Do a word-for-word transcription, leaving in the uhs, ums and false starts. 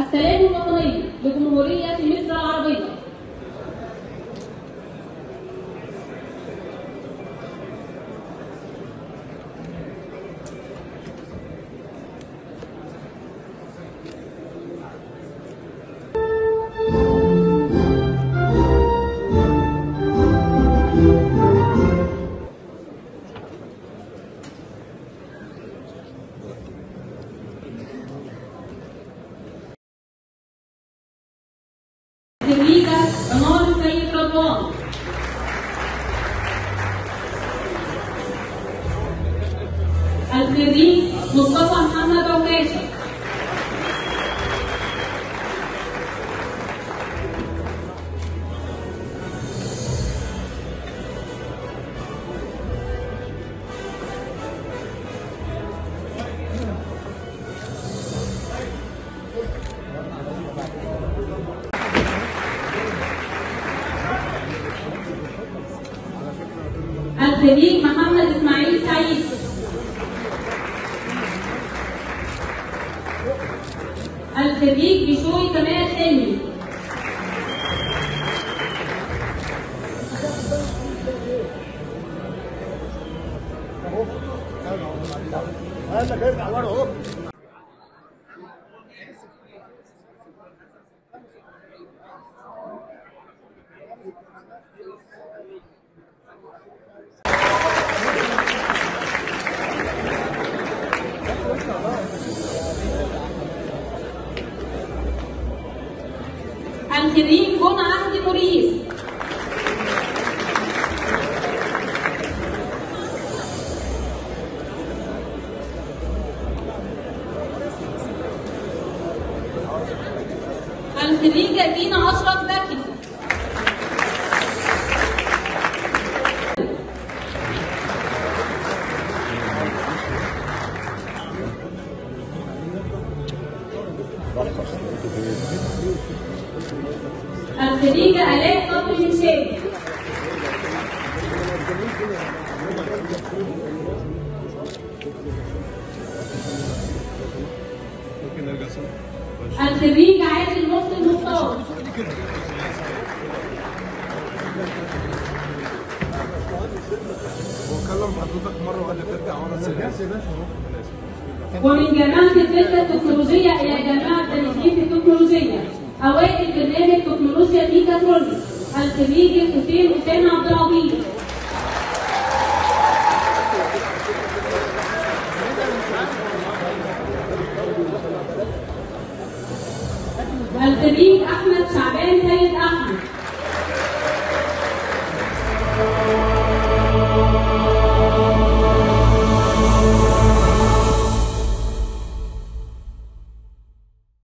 السلام الوطني لجمهورية مصر العربية. خريجة عمار السيد رضوان. الخريج مصطفى محمد عكاشة. الخريج محمد اسماعيل سعيد. الخريج بشوي كمال حلمي. الخريج جمعة عهد موريس. الخريجة دينا أشرف زكي. الخريجة آلاء صبري هشام. الخريج عادل مسلم مختار. هو كلم حضرتك مره وقال لي ترجع وانا سيبك. ومن جامعة الدلتا التكنولوجية إلى جامعة التجديد التكنولوجية أوائل برنامج تكنولوجيا ميكاترونيك الخريج الحسين أسامة عبد العظيم. الخريج أحمد شعبان سيد أحمد.